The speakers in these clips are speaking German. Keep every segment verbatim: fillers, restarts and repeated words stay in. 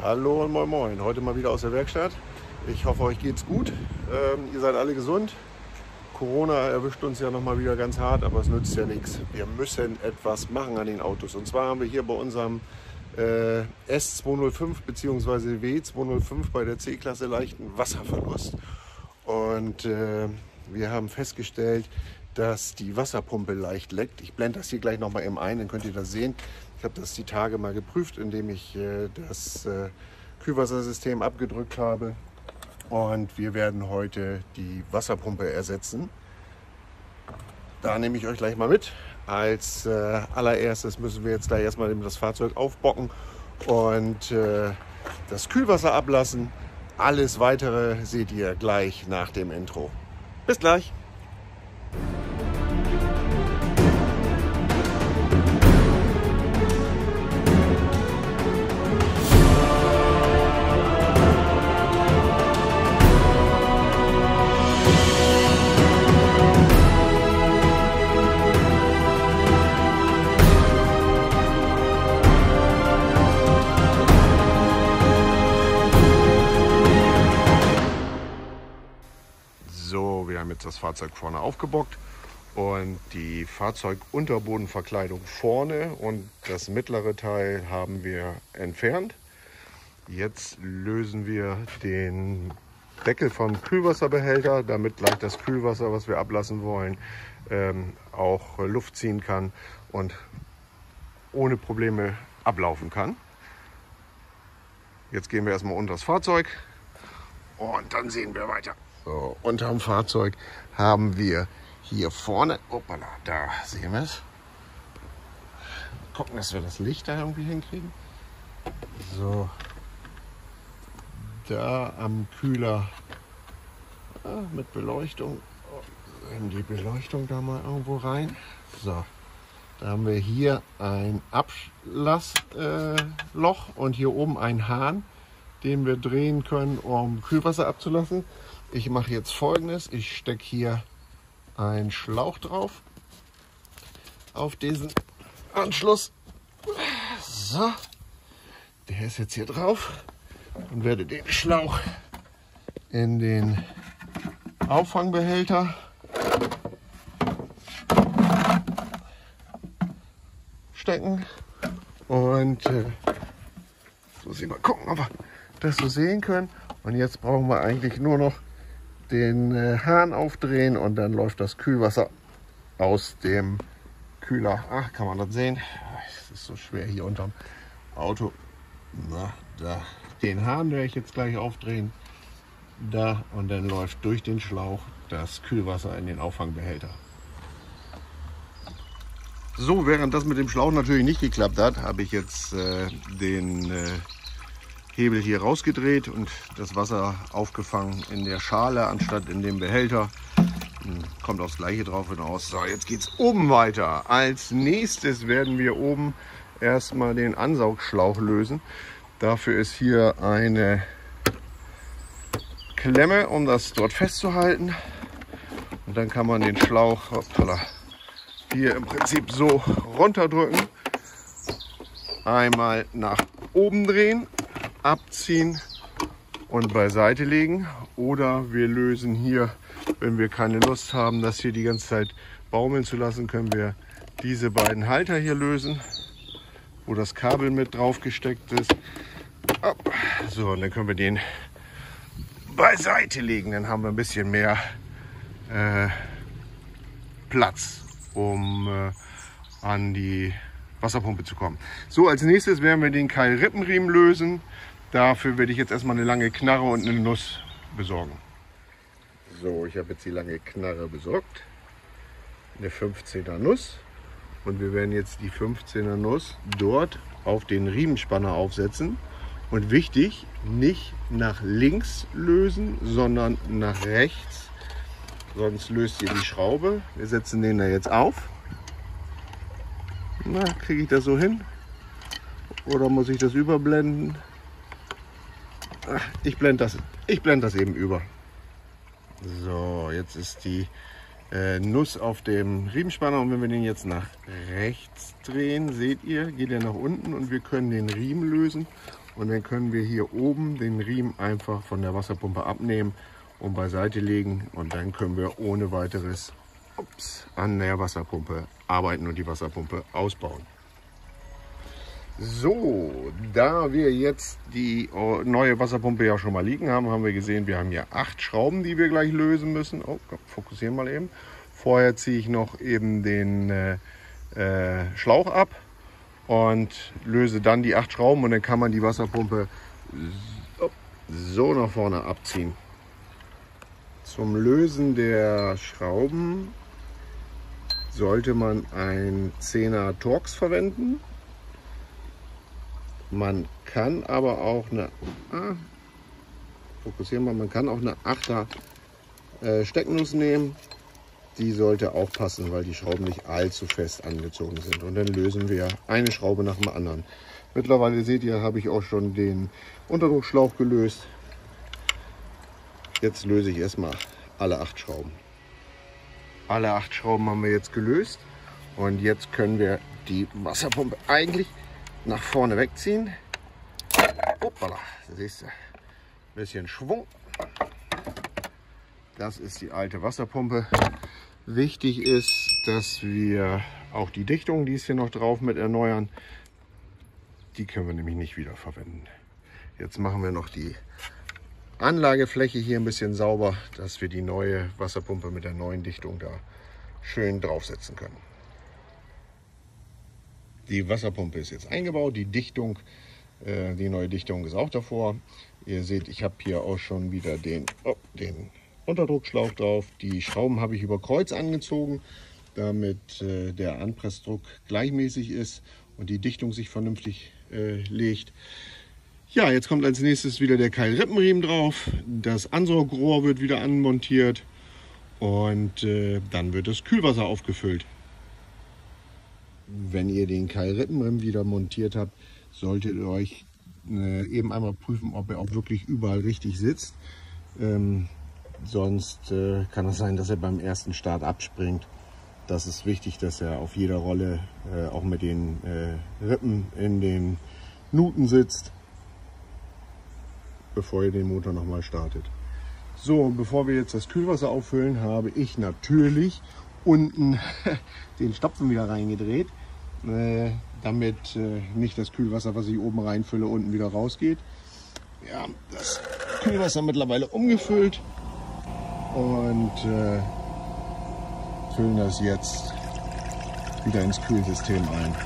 Hallo und moin moin, heute mal wieder aus der Werkstatt. Ich hoffe, euch geht's gut. Ähm, ihr seid alle gesund. Corona erwischt uns ja noch mal wieder ganz hart, aber es nützt ja nichts. Wir müssen etwas machen an den Autos. Und zwar haben wir hier bei unserem äh, S zweihundertfünf bzw. W zweihundertfünf bei der C-Klasse leichten Wasserverlust. Und äh, wir haben festgestellt, dass die Wasserpumpe leicht leckt. Ich blende das hier gleich noch mal eben ein, dann könnt ihr das sehen. Ich habe das die Tage mal geprüft, indem ich äh, das äh, Kühlwassersystem abgedrückt habe. Und wir werden heute die Wasserpumpe ersetzen. Da nehme ich euch gleich mal mit. Als äh, allererstes müssen wir jetzt gleich erstmal das Fahrzeug aufbocken und äh, das Kühlwasser ablassen. Alles Weitere seht ihr gleich nach dem Intro. Bis gleich! So, wir haben jetzt das Fahrzeug vorne aufgebockt und die Fahrzeugunterbodenverkleidung vorne und das mittlere Teil haben wir entfernt. Jetzt lösen wir den Deckel vom Kühlwasserbehälter, damit gleich das Kühlwasser, was wir ablassen wollen, ähm, auch Luft ziehen kann und ohne Probleme ablaufen kann. Jetzt gehen wir erstmal unter das Fahrzeug und dann sehen wir weiter. So, unterm Fahrzeug haben wir hier vorne, opala, da sehen wir es. Gucken, dass wir das Licht da irgendwie hinkriegen. So, da am Kühler ah, mit Beleuchtung, in die Beleuchtung da mal irgendwo rein. So, da haben wir hier ein Ablassloch äh, und hier oben einen Hahn, den wir drehen können, um Kühlwasser abzulassen. Ich mache jetzt Folgendes: Ich stecke hier einen Schlauch drauf auf diesen Anschluss. So, der ist jetzt hier drauf und werde den Schlauch in den Auffangbehälter stecken und äh, so muss ich mal gucken, ob wir das so sehen können. Und jetzt brauchen wir eigentlich nur noch den äh, Hahn aufdrehen und dann läuft das Kühlwasser aus dem Kühler. Ach, kann man das sehen? Es ist so schwer hier unterm Auto. Na, da. Den Hahn werde ich jetzt gleich aufdrehen. Da, und dann läuft durch den Schlauch das Kühlwasser in den Auffangbehälter. So, während das mit dem Schlauch natürlich nicht geklappt hat, habe ich jetzt äh, den äh, Hebel hier rausgedreht und das Wasser aufgefangen in der Schale anstatt in dem Behälter. Kommt aufs Gleiche drauf hinaus. So, jetzt geht es oben weiter. Als nächstes werden wir oben erstmal den Ansaugschlauch lösen. Dafür ist hier eine Klemme, um das dort festzuhalten. Und dann kann man den Schlauch hoppala, hier im Prinzip so runterdrücken. Einmal nach oben drehen, abziehen und beiseite legen, oder wir lösen hier, wenn wir keine Lust haben, das hier die ganze Zeit baumeln zu lassen, können wir diese beiden Halter hier lösen, wo das Kabel mit drauf gesteckt ist. So, und dann können wir den beiseite legen, dann haben wir ein bisschen mehr äh, Platz, um äh, an die Wasserpumpe zu kommen. So, als nächstes werden wir den Keilrippenriemen lösen. Dafür werde ich jetzt erstmal eine lange Knarre und eine Nuss besorgen. So, ich habe jetzt die lange Knarre besorgt. Eine fünfzehner Nuss. Und wir werden jetzt die fünfzehner Nuss dort auf den Riemenspanner aufsetzen. Und wichtig, nicht nach links lösen, sondern nach rechts. Sonst löst ihr die Schraube. Wir setzen den da jetzt auf. Na, kriege ich das so hin? Oder muss ich das überblenden? Ach, ich blende das, ich blende das eben über. So, jetzt ist die äh, Nuss auf dem Riemenspanner und wenn wir den jetzt nach rechts drehen, seht ihr, geht er nach unten und wir können den Riemen lösen Und dann können wir hier oben den Riemen einfach von der Wasserpumpe abnehmen und beiseite legen. Und dann können wir ohne weiteres ups, an der Wasserpumpe arbeiten und die Wasserpumpe ausbauen. So, da wir jetzt die neue Wasserpumpe ja schon mal liegen haben, haben wir gesehen, wir haben hier acht Schrauben, die wir gleich lösen müssen. Oh, komm, fokussieren mal eben. Vorher ziehe ich noch eben den äh, äh, Schlauch ab und löse dann die acht Schrauben und dann kann man die Wasserpumpe so nach vorne abziehen. Zum Lösen der Schrauben sollte man ein Zehner Torx verwenden. Man kann aber auch eine, ah, fokussieren wir, man kann auch eine Achter äh, Stecknuss nehmen. Die sollte auch passen, weil die Schrauben nicht allzu fest angezogen sind. Und dann lösen wir eine Schraube nach dem anderen. Mittlerweile seht ihr, habe ich auch schon den Unterdruckschlauch gelöst. Jetzt löse ich erstmal alle acht Schrauben. Alle acht Schrauben haben wir jetzt gelöst. Und jetzt können wir die Wasserpumpe eigentlich nach vorne wegziehen. Hoppala, da siehst du, ein bisschen Schwung. Das ist die alte Wasserpumpe. Wichtig ist, dass wir auch die Dichtung, die ist hier noch drauf, mit erneuern. Die können wir nämlich nicht wieder verwenden. Jetzt machen wir noch die Anlagefläche hier ein bisschen sauber, dass wir die neue Wasserpumpe mit der neuen Dichtung da schön draufsetzen können. Die Wasserpumpe ist jetzt eingebaut, die Dichtung, äh, die neue Dichtung ist auch davor. Ihr seht, ich habe hier auch schon wieder den, oh, den Unterdruckschlauch drauf. Die Schrauben habe ich über Kreuz angezogen, damit äh, der Anpressdruck gleichmäßig ist und die Dichtung sich vernünftig äh, legt. Ja, jetzt kommt als nächstes wieder der Keilrippenriemen drauf. Das Ansaugrohr wird wieder anmontiert und äh, dann wird das Kühlwasser aufgefüllt. Wenn ihr den Keilrippenriemen wieder montiert habt, solltet ihr euch äh, eben einmal prüfen, ob er auch wirklich überall richtig sitzt. Ähm, sonst äh, kann es sein, dass er beim ersten Start abspringt. Das ist wichtig, dass er auf jeder Rolle äh, auch mit den äh, Rippen in den Nuten sitzt, bevor ihr den Motor nochmal startet. So, bevor wir jetzt das Kühlwasser auffüllen, habe ich natürlich unten den Stopfen wieder reingedreht, äh, damit äh, nicht das Kühlwasser, was ich oben reinfülle, unten wieder rausgeht. Wir haben das Kühlwasser mittlerweile umgefüllt und äh, füllen das jetzt wieder ins Kühlsystem ein.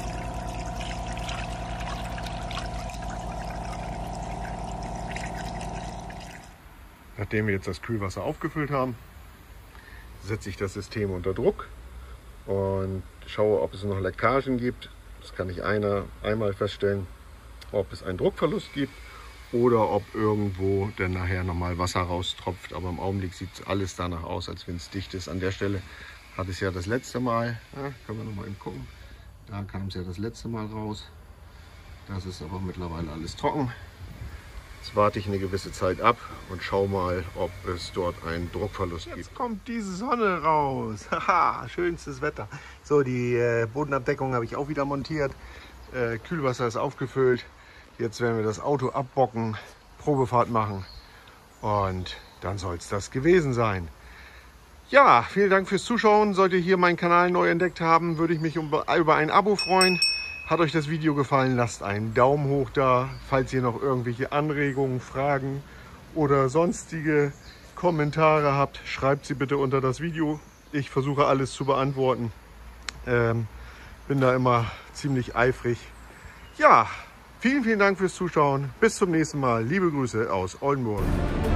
Nachdem wir jetzt das Kühlwasser aufgefüllt haben, setze ich das System unter Druck und schaue, ob es noch Leckagen gibt. Das kann ich einer, einmal feststellen, ob es einen Druckverlust gibt oder ob irgendwo dann nachher nochmal Wasser raustropft. Aber im Augenblick sieht alles danach aus, als wenn es dicht ist. An der Stelle hatte es ja das letzte Mal, ja, können wir noch mal eben gucken, da kam es ja das letzte Mal raus. Das ist aber mittlerweile alles trocken. Jetzt warte ich eine gewisse Zeit ab und schaue mal, ob es dort einen Druckverlust gibt. Jetzt kommt die Sonne raus. Haha, schönstes Wetter. So, die äh, Bodenabdeckung habe ich auch wieder montiert. Äh, Kühlwasser ist aufgefüllt. Jetzt werden wir das Auto abbocken, Probefahrt machen und dann soll es das gewesen sein. Ja, vielen Dank fürs Zuschauen. Solltet ihr hier meinen Kanal neu entdeckt haben, würde ich mich über ein Abo freuen. Hat euch das Video gefallen, lasst einen Daumen hoch da. Falls ihr noch irgendwelche Anregungen, Fragen oder sonstige Kommentare habt, schreibt sie bitte unter das Video. Ich versuche alles zu beantworten. Ähm, bin da immer ziemlich eifrig. Ja, vielen, vielen Dank fürs Zuschauen. Bis zum nächsten Mal. Liebe Grüße aus Oldenburg.